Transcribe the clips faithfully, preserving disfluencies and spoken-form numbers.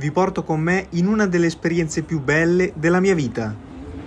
vi porto con me in una delle esperienze più belle della mia vita.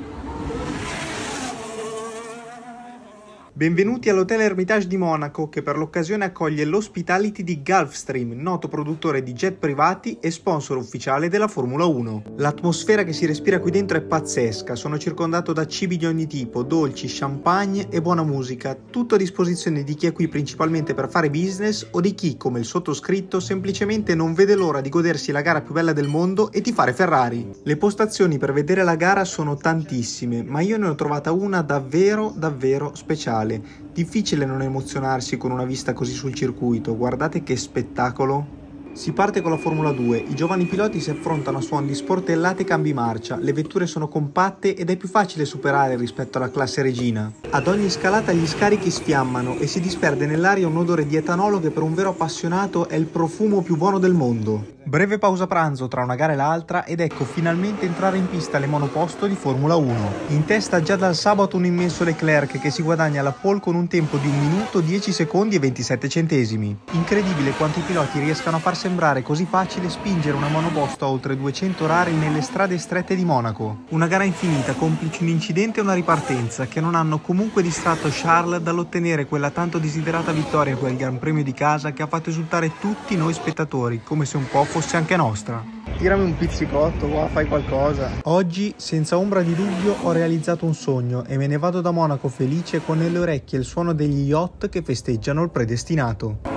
Benvenuti all'Hotel Hermitage di Monaco, che per l'occasione accoglie l'ospitality di Gulfstream, noto produttore di jet privati e sponsor ufficiale della Formula uno. L'atmosfera che si respira qui dentro è pazzesca, sono circondato da cibi di ogni tipo, dolci, champagne e buona musica, tutto a disposizione di chi è qui principalmente per fare business o di chi, come il sottoscritto, semplicemente non vede l'ora di godersi la gara più bella del mondo e tifare Ferrari. Le postazioni per vedere la gara sono tantissime, ma io ne ho trovata una davvero davvero speciale. Difficile non emozionarsi con una vista così sul circuito, guardate che spettacolo! Si parte con la Formula due, i giovani piloti si affrontano a suon di sportellate e cambi marcia, le vetture sono compatte ed è più facile superare rispetto alla classe regina. Ad ogni scalata gli scarichi sfiammano e si disperde nell'aria un odore di etanolo che per un vero appassionato è il profumo più buono del mondo. Breve pausa pranzo tra una gara e l'altra ed ecco finalmente entrare in pista le monoposto di Formula uno. In testa già dal sabato un immenso Leclerc che si guadagna la pole con un tempo di un minuto, dieci secondi e ventisette centesimi. Incredibile quanto i piloti riescano a far sembrare così facile spingere una monoposto a oltre duecento orari nelle strade strette di Monaco. Una gara infinita, complici un incidente e una ripartenza che non hanno comunque distratto Charles dall'ottenere quella tanto desiderata vittoria a quel Gran Premio di casa che ha fatto esultare tutti noi spettatori, come se un po' fosse anche nostra. Tirami un pizzicotto, qua fai qualcosa. Oggi, senza ombra di dubbio, ho realizzato un sogno e me ne vado da Monaco felice con nelle orecchie il suono degli yacht che festeggiano il predestinato.